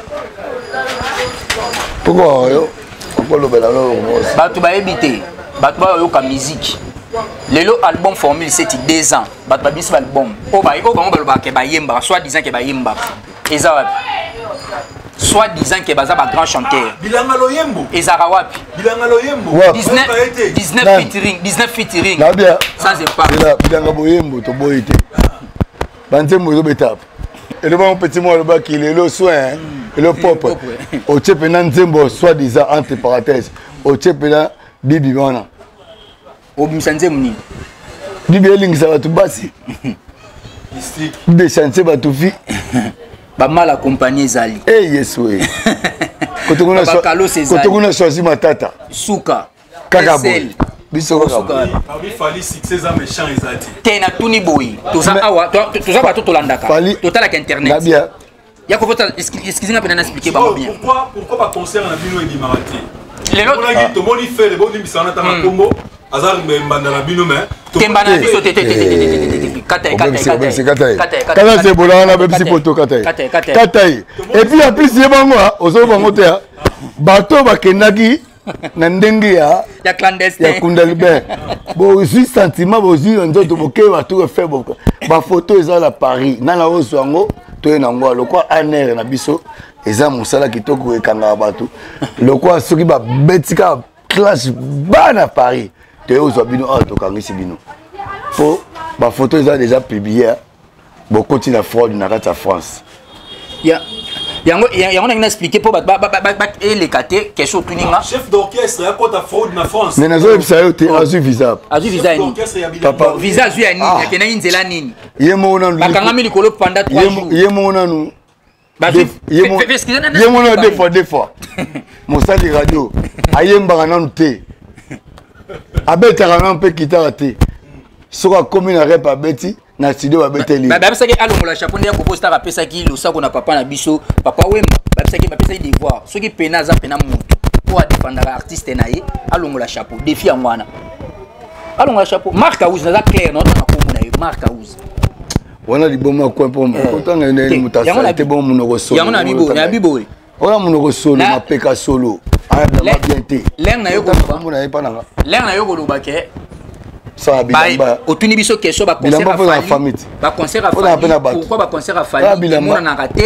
pourquoi yo okolobela lo bato bayebi te bato bayoka musique lelo album formule c'est deux ans bato babisi album o ba o bango baloba ke bayemba soit disant ke bayemba eza wapi soit disant ke baza ba grand chanteur bilanga loyembo ezara wapi bilanga loyembo dix-neuf dix-neuf featuring dix-neuf featuring na bien sans impact bilanga boyembo to boyite banzembo zo betap et le bon petit mot le bas qui est le soin et le pop au tchepena nzembo soit disant entre parenthèses au tchepena bibi wana au bimsanzem ni bibi elingisa batu basi bibi chantier batu fi ba mal accompagné zali eh yesu eh kotongona kotongona choisi matata suka kaka boy biso kaka parmi fali succès za méchant ezati tena tuni boy toza awa toza bato tolandaka totala ka internet nabia ya ko vota excusez-moi pour expliquer ba bien pourquoi pourquoi pas concert na bino et marati les autres on a dit to moni fait le bon misana ta Congo azar mbanda na bino mais kembana biso te te te kata kata kata kata c'est bola na bebisi poto kata kata et puis en plus yebango ozo bango te bato bakendaki na ndenge ya ya clandestin ya kundalibe bo aussi sentiment bo aussi nzoto boke bato fait ba photo eza la Paris na na ozo yango to na ngo lokwa aner na biso eza musala kitoko ekanga bato lokwa soki ba betika clash bana Paris te ozo bino auto kangisi bino po ba photo eza déjà publié bo continue fraude na kata France ya yango yango na expliquer pour ba ba ba et les kate question tuninga chef d'orchestre ya kota fraude na France mais nazo epsa yo te azu visa azu visa ni papa visa azu ya nini yakena inzela nini yemo na bakanga mi likolo pendant trois jours yemo na nu yemo na deux fois deux fois mosali radio ayemba na te abetaka na mpe kitara te soka komi na rep abeti na studio babeteli ba babisaki alongola chapeau ndia ko posta rapesa ki lo sako na papa na biso papa wemba babisaki babisaki devoir soki pena za pena mutu pour défendre artiste na ye alongola chapeau défi ya mwana alongola chapeau marque house na za clair non na komona ye marque house wana liboma kwa pomba kotanga ne mutasa te bon munoko solo yango na bibo na bibo ona munoko solo mapeka solo aya bien te leng na yo ko mona ye pananga leng na yo ko lobake ça bilamba otuni biso question ba concert à Fali ba concert à Fali pourquoi ba concert à Fali mona na raté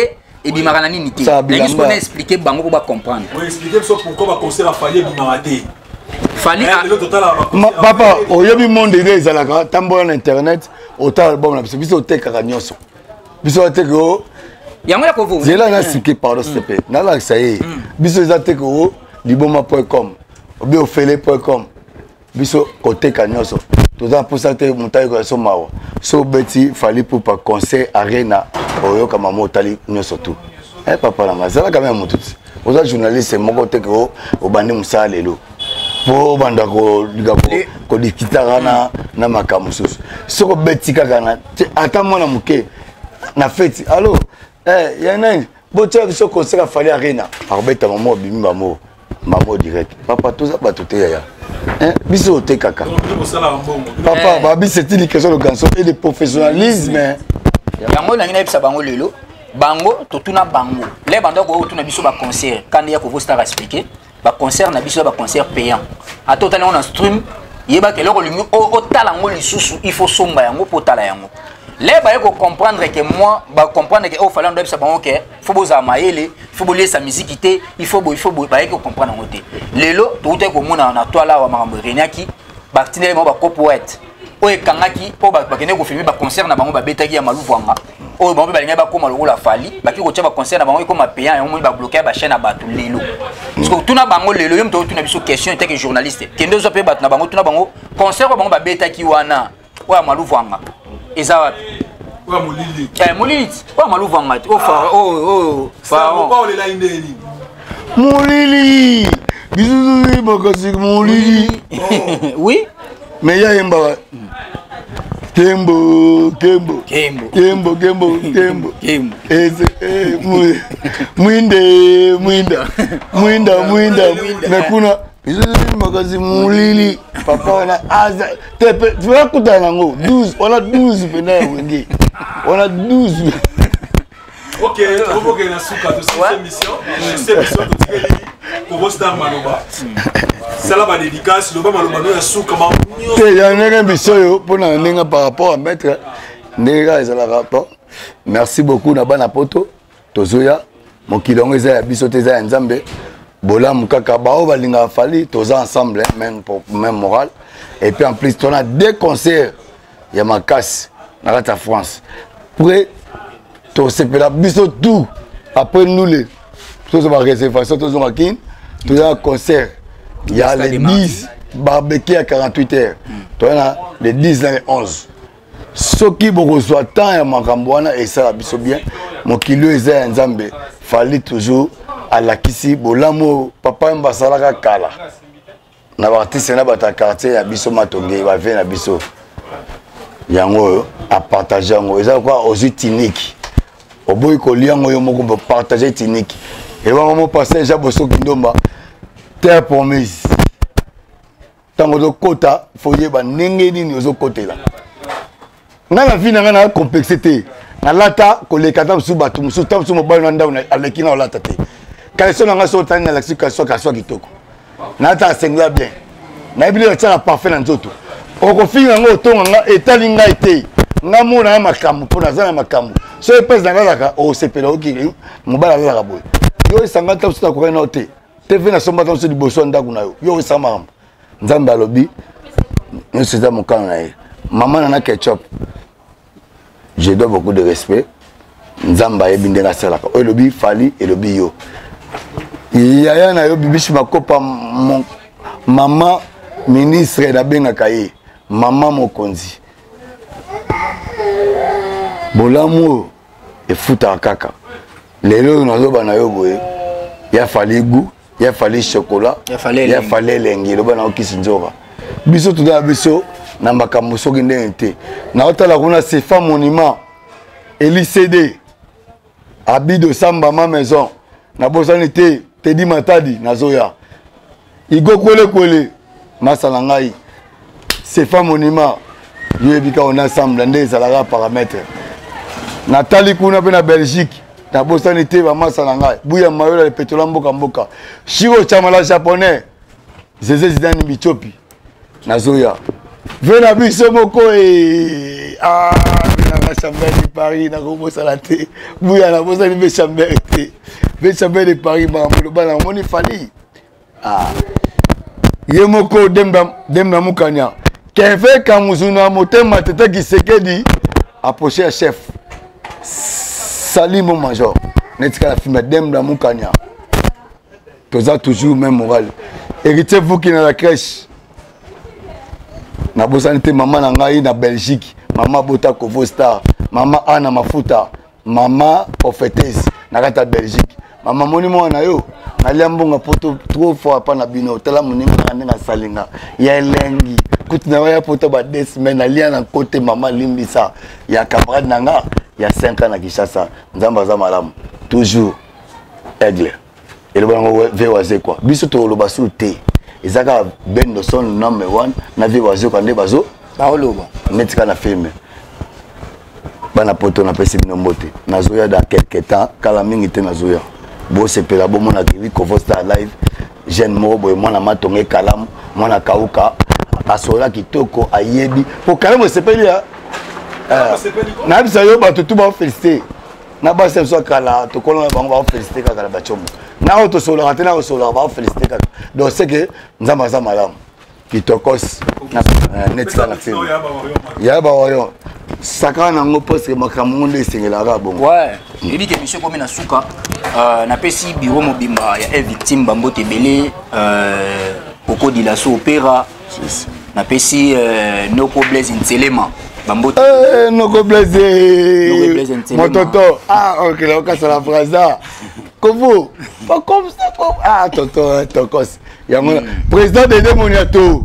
et bimaka nini te mais ce qu'on a expliqué bango pour comprendre oui expliquer pourquoi ba concert a fallu bimaraté fallait papa oyebi monde ide ezalaka tambola na internet autant album na biso biso tekaka nyonso biso teko yango ya kovo zela na siki pardon s'il te plaît na la ça y est biso za teko liboma point com obi ofele point com biso koteka nyonso toza pour ça te montaille ko so mawa so beti fallait pour pas concert arena oyoka mama otali nyonso tout eh papa la mazala quand même mututi oza journaliste moko teko obandi musala lelo po banda ko ko dikitaka na na makamu susu soko beti kaka na ata mwana muke na feti allo eh yana bo tshaka so concert fallait arena arbeta mama bimi mamo mamo direct papa toza batote ya hein biso te kaka papa babi c'est une question de garçon et de professionnalisme yango na ngina bisa bango lelo bango totuna bango les bando ko tuna biso ba concert quand ya ko vous star expliquer ba concert na biso ba concert payant à total on a stream yeba ke loko limi o talango lisusu il faut somba yango po tala yango les ba ko comprendre que moi ba comprendre que o fallait ndo bisa bango ke faut boza maele faut boler sa musique té il faut il faut ba ko comprendre ngote lelo to te ko mona na toala wa makambo reniaki ba tinele mo ba ko poète o ekangaki po ba kene ko filmer ba concert na bango ba betaki ya maluvanga o bango ba linga ba ko maloko la fali ba ki ko tia ba concert na bango ko ma payant yango ba bloquer ba chaîne na ba tout lelo parce que tuna bango lelo yom to tuna biso question était que journaliste kendo zo pe ba na bango tuna bango concert ba bango ba betaki wana wa maluvanga eza wapi wa molili eh molili wa maluvanga o fa o o fa o pa olela indeli molili bizu bakasi molili oui mais ya yemba Kembo, Kembo, Kembo, Kembo, Kembo, Kembo, Kembo. Eh, Mwinde, Mwinda, Mwinda, Mwinda. Mais kuna, bizu bakasi molili. Papa on a aza. Tu vas écouter nango douze, on a douze pena wengi. On a douze. OK, on va gagner souka de cette émission. Cette émission de Tigeli pour vos stars Maloba. C'est la dédicace, le Maloba Maloba souka ma. Il y a une émission yo pour na ninga par rapport à maître Nega ezala rapport. Merci beaucoup na bana poto. Tozoya mokilongo eza biso teza nzambe. Bola mukaka bao balinga fali toza ensemble même pour même moral et puis en plus on a deux concerts il y a ma casse dans la France après to sepela biso tout après nous les tous va réservation tous on kin tout un concert il y a les dix barbecue à quarante-huit heures toi là les dix et les onze ce qui beaucoup soit temps ya makambwana et ça biso bien mon kilo eza nzambe fallait toujours à la kisi bolamo papa mbasalaka kala na artiste na bata quartier ya biso matonge va venir na biso yango a partager yango eza quoi aux uniques oboyi ko liango yo moko partager unique et va mo passer ja boso kindomba terre promise tango do kota foye ba ndenge nini ozo kotela na la vie na na complexité na lata ko le kata musu batu musu tam musu mobile na ndauna aleki na lata te kaleso na so tani na laksi ka so ka so kitoko na ta sengla bien na ibili o tsala parfait na nzoto o ko finga ngo tonga nga etali nga ite nga mona makambu pona zana makambu so e pesa na laka o sepela o ki mobala la boy yo isanga ta so ko na te te vena somba ta so liboso ndaku na yo yo isama mambo nzambe alobi no seza mokana na ye maman na ketchup je dois beaucoup de respect nzambe ayebi ndenga salaka o lobi fali e lobi yo yaya na yo bibishi makopa mon maman ministre na bengaka ye maman mokonzi bolamu efuta kaka lelo nazoba na yo boye ya fali gu ya fali chocolat ya fali lengi loba na okisi nzoka biso tuda biso na makambo soki ndenge te na otala kuna sefa monument Eli C D Abido Samba ma maison na bosani te Tedi Matadi nazoya Igo kwele kwele masala ngai sefa monument yebika on ensemble nde ezalaka paramètre Nathalie kuna pe na Belgique na bosani te ba masala ngai buya mayola le pétrole mboka mboka Shiro Chamala japonais Zeze Zidane Bichopi nazoya Vena biso moko e ah na chambre de Paris na ko sala te buya na bosa ni chambre te be chambre de Paris ba mo ba na moni fali ah yemoko demba demba mukanya kefe kamuzuna motema tete kisekedi approcher le chef Salim Major netika la film demba mukanya toza toujours même moral héritier vous qui dans la crèche na bosani te maman na ngai na Belgique maman Bota Kovo Star maman Anna Mafuta maman prophétesse na kata Belgique maman moni mwana yo nalia mbonga poto trop fois pa na bino tala moninga ndenga salinga ya elengi kuti na ya poto ba deux semaines nalia na côté maman limbisa ya camarade nanga ya cinq ans na Kinshasa nzamba za malamu toujours aigle et le bango vewaze quoi biso to lo basu te ezaka ben no son number one na vewaze kwa nde bazo ba oloba netika na filme bana poto na pesi bino mbote nazoya da quelque temps kala mingi te nazoya bo sepela bo mona kivi Kovo Star live jeune mo boy mona matonge kalamu mona kauka asola kitoko ayebi po kalamu sepeli ya na bisa yo ba tutu ba féliciter na ba sem so kala to kolona bango ba féliciter kala ba chomo na auto sola tena o sola ba féliciter kala donc c'est que nzamba za malamu kitokos na netika na film ya ba wayo saka na ngo parce que makamu nde singela ka bongo ouais il dit que monsieur comme na suka euh na pesi bureau mobimba ya victime bambote belé euh oko dilaso opéra na pesi euh noko blaze intelema bambote eh noko blaze mototo ah OK là on ça la phrase Kovo pas comme ça comme ah toto tokos ya mon président de Demoniato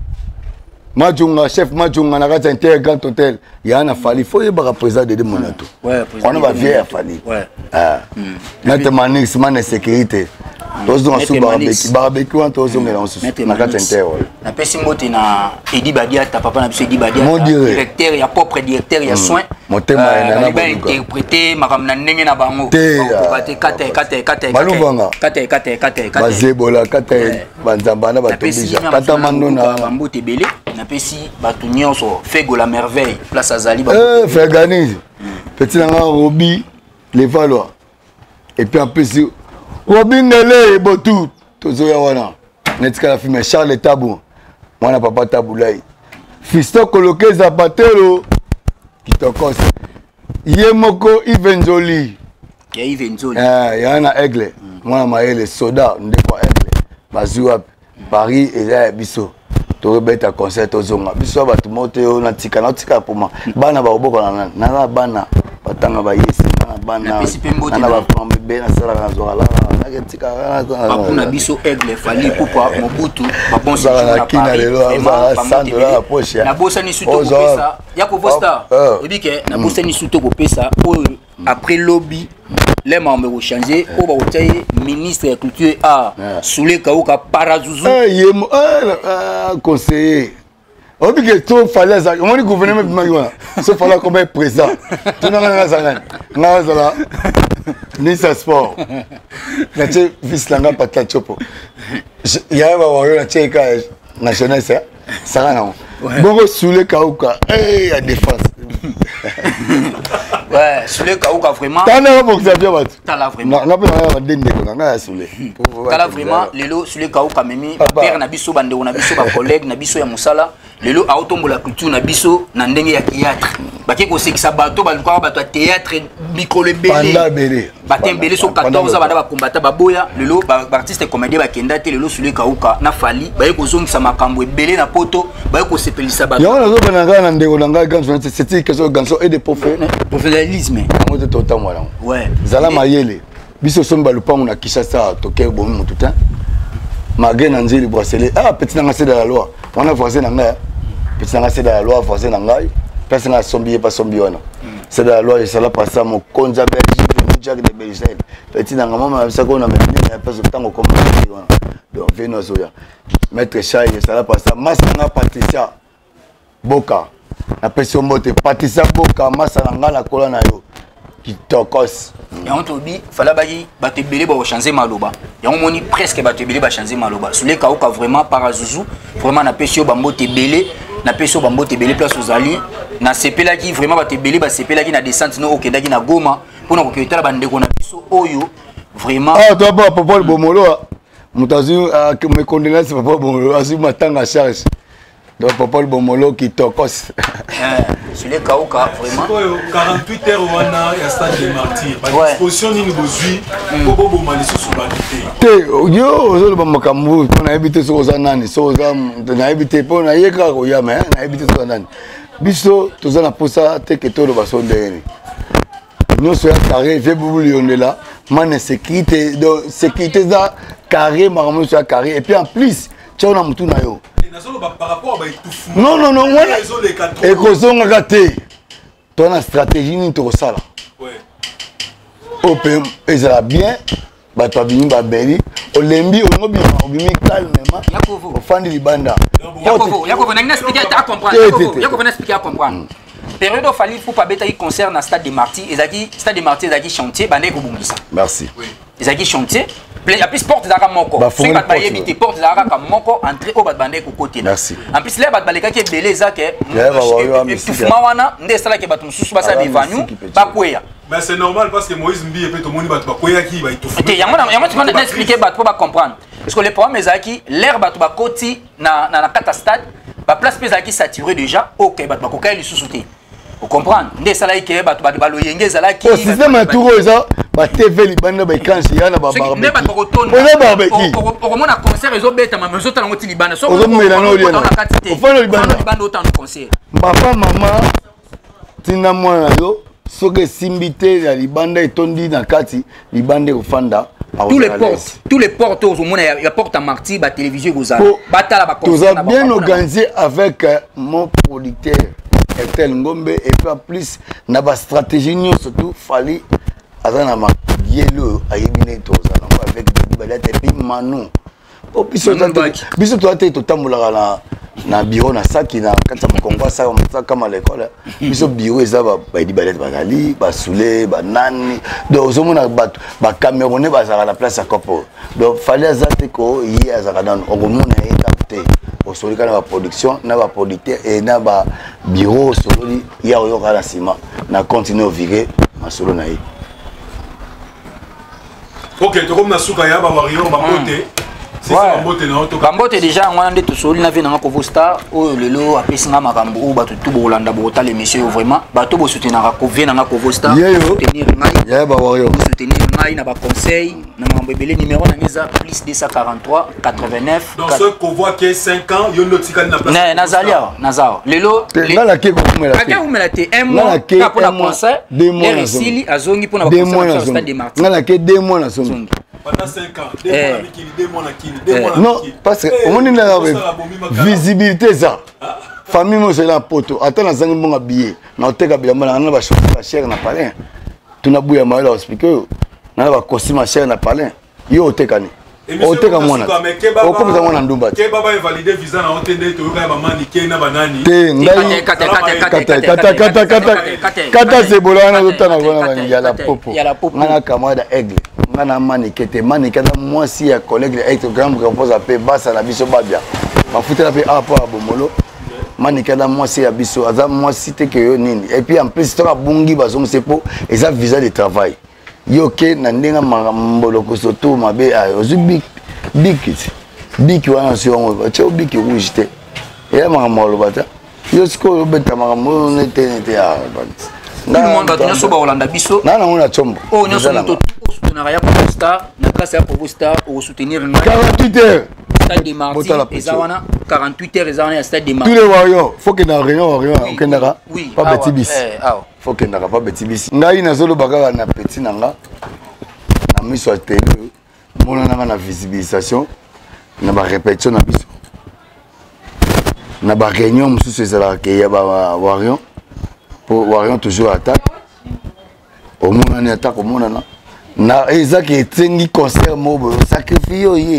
Majunga chef Majunga na kata inter grand hôtel ya na fali faut yeba président de Demoniato ouais président on va vieille fali ouais ah maître Manix man sécurité tous dans sous barbecue barbecue en tous na kata inter na pesi mbote na Edi Badia ta papa na biso Edi Badia directeur ya propre directeur ya soins motema na ba interpréter makam na ndenge na bango kate kate kate kate baluvanga kate kate kate kate bazebola kate banzamba na batobija kata mandona bambote belé na pesi batu nyonso fego la merveille place azali ba eh fegani petit nanga Robi les Valois et puis en plus Robi Nele botu tozoya wana netika la film Charles Tabou mwana papa Tabulai Fisto Koloke Zapatero kitokos yemoko Ivenzoli ya Ivenzoli eh yana aigle mwana maele soda ndeko aigle bazua Paris et là biso to beta concert ozonga biso ba tumote yo na tika na tika poma bana ba oboko na na bana batanga ba yesi na bana na ba flambe be na sala na zoala na tika na kuna biso aigle fali pourquoi Mobutu ba bon si na kina lelo ba cent dollars poche na bosa ni suto ko pesa ya Kovo Star ebike na bosa ni suto ko pesa après lobby les membres ont changé au bas ministre de la culture et art Soulé Kaouka Parazouzou eh eh conseiller on dit que tout fallait ça on dit gouvernement bimangiwa so fallait comme être présent tout na na zanga na zala ni ça sport na che vice langa pata chopo ya ba wa na che ka na jeunesse ça na bongo Soulé Kaouka eh la défense ouais Soulé Kaouka vraiment tana pour ça bien bat tala vraiment na na dende ko na Soulé tala vraiment lelo Soulé Kaouka memi père na biso bande na biso ba collègue na biso ya musala lelo autombo la culture na biso na ndenge ya théâtre baki ko sekisa bato ba luka bato théâtre micro le belé panda belé batem belé so quatorze bana ba kombata ba boya lelo ba artiste comédien ba kenda te lelo Soulé Kaouka na fali ba yeko zongisa makambo belé na poto ba yeko sepelisa bato yo na zo bana na ndeko na ngai ganzo c'est que so ganzo et de professionnalisme on te tota moi ouais zala mayele biso somba lupango na Kinshasa to ke bomi mututa magé na nzeli bracelet ah petit na ngase de la loi on a voisin na ngai petit na ngase de la loi voisin na ngai personne na sombier pas sombiona c'est de la loi et ça la passe mon konza Belgique Jack de Belgique petit na ngama ça ko na mettre na pas tango comme donc veno zoya maître Chai ça la passe masanga Patricia Boka na pesi mbote Patricia Boka masanga ngala kola na yo kitokos yango tobi fala bayi bato ebele ba changer maloba yango moni presque bato ebele ba changer maloba Soulé Kaouka vraiment Parazouzou vraiment na pesi yo bambote ebele na pesi yo bambote ebele place ozali na sepelaki vraiment ba te belé ba sepelaki na descente no okendaki na Goma pour na koketala ba ndeko na biso oyo vraiment ah toi pas papa le bomolo mutazu me condamner c'est papa bomolo asu matanga charge donc papa le bomolo qui tokos euh sur les kauka vraiment quarante-huit heures wana ya stade des martyrs ba disposition ni bozui pour bobo malisu sur ba te yo zo ba makambu na habiter so za nani so za na habiter pour na yeka ko ya mais na habiter so nani biso toza na posa te que to lo ba sondeni nous sommes carré fait boubou là man sécurité donc sécurité ça carré maramo sur carré et puis en plus tu as mutu na yo par rapport à étouffement non non non voilà et ko zonga gâté toi na stratégie ni to sala ouais open ezala bien ba to bini ba beli olembi ongobi obimi calmement yakovo ofandi libanda yakovo yakovo na expliquer à comprendre yakovo yakovo na expliquer à comprendre période où fallait pour pas bêta il concert dans stade des martyrs ezaki stade des martyrs ezaki chantier bande ko bongisa merci oui ezaki chantier plein a plus porte zaka moko so ba ba yebite porte zaka ka moko entrée au ba bande ko côté merci en plus là ba baleka ki belé zake tout wana nde sala ke batu mususu basa bivanyu ba kweya mais c'est normal parce que Moïse Mbi et peut moni batu ba kweya ki ba itofu te yango na yango tu vas expliquer batu pour ba comprendre parce que le problème ezaki l'air batu ba koti na na kata stade ba place pesa ki saturé déjà OK batu ba kokaya lisusu te vous comprenez ndé sala ke batu ba baloyenge zala ki système à tour ça ba T V libanda ba écran ya na ba barbecue ndé batu ko tona on barbecue au moins concert ezo beta ma mezo tala ngoti libanda so on mela no liana au fond libanda libanda autant concert papa maman tina mwana yo soke simbité ya libanda etondi na kati libanda ofanda tous les portes tous les portes au monde il y a porte à martyr ba télévision gozala batala ba concert tout bien organisé avec mon producteur Etel Ngombe et puis en plus na ba stratégie nyo surtout fallait azana ma yelo ayebine tozala avec des balettes et puis manu au biso biso to ate to tambola na na bureau na saki na kata mkongo sa kama l'école biso bureau ezaba ba di balettes bazali ba soulé ba nani donc ozomona ba ba camerounais bazala la place à copo donc fallait azate ko yi azaka dans ongomona étapte au soli kana ba production na ba producteur et na ba bureau soli ya oyo kala sima na continuer virer ma solo na yi. OK to comme na suka ya ba warrior ba côté c'est ça mbote na auto kambote déjà ngwana nde to soli na vena ngako Star o lelo apesinga makambo o bato tu bolanda bota les messieurs vraiment bato bo soutenir ko vena ngako Star soutenir ngai ya ba warrior soutenir ngai na ba conseil na mambo ebele numéro na ngeza plus deux cent quarante-trois quatre-vingt-neuf donc ce qu'on voit que cinq ans yo notika na place na nazalia nazao lelo ngala ke ko kumela te ngala ke un mois pour la concert deux mois na Sili azongi pour na ba concert au stade des Martyrs ngala ke deux mois na songi pendant cinq ans deux mois na kili deux mois na kili deux mois non parce que on est la visibilité ça famille moi c'est la poto attends na zangi bonga billet na oteka bilamba na ba chauffeur cher na palin tuna buya mala expliquer na ba costume cher na palin yo oteka ni oteka mwana okomeza mwana ndumba ke baba invalider visa na otende to yoka ba mani ke na banani te ngai kata kata kata kata kata kata sebola na otana bona ya la popo ngana kamada aigle ngana mani kete mani kada mwasi ya collègue être grand propose apé basa na biso babia mafuta pe apa bomolo mani kada mwasi ya biso aza mwasi te ke yo nini et puis en plus to ka bungi bazong sepo eza visa de travail yoke na ndenga mboloko soto mabe a ozu big big big wana si wango cha big rouge te ya makamolo bata yo sko beta makamolo nete nete ya tout le monde va tenir soba Hollanda biso na na ona chombo oh nyoso moto soutenir ya Povo Star na grâce à Povo Star au soutenir quarante-huit heures stade des Martyrs ezawana quarante-huit heures ezawana stade des Martyrs tous les warriors faut que na réunion réunion okendaka pas ah, petit bis eh ah faut que ndaka pas petit bis ngai na zolo bakaka na petit nanga na miso à télé mona nanga na visibilisation na ba répétition na biso na ba réunion mususu ezala ke ya ba warrior pour warrior toujours attaque au mona ni attaque au mona na na ezaki etengi concert mobo sacrifice oye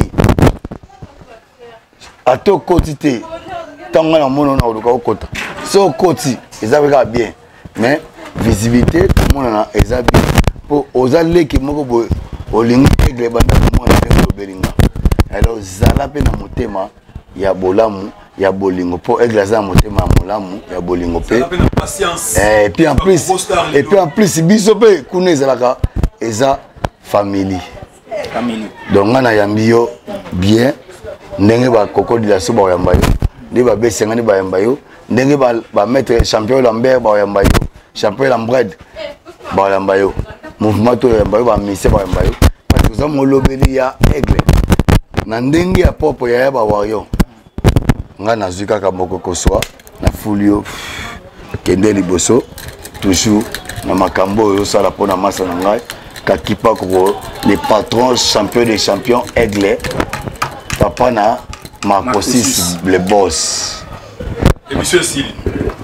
ato quantité tanga na mona na oluka okota so koti ezabeka bien mais visibilité mona na eza bien pour oza leki moko bo olingi aigle banda mona na belinga alors zala pe na motema ya bolamu ya bolingo po aigle aza motema ya molamu ya bolingo pe patience et puis en plus et puis en plus biso pe kuna ezalaka eza famille famille donc ngana yambi yo bien ndenge ba kokodila so ba yamba yo ndi ba besenga ni ba yamba yo ndenge ba ba mettre champion Lambert ba yamba yo champion Lambred ba yamba yo mouvement to yamba yo ba mise ba yamba yo parce que ça molobeli ya aigle na ndenge ya popo ya ba wayo ngana zuka ka moko koswa na fulio kende liboso toujours na makambo yo sala pona masa na ngai kakipa ko les patrons champions des champions aigle papa na Marcosis le boss et monsieur Sil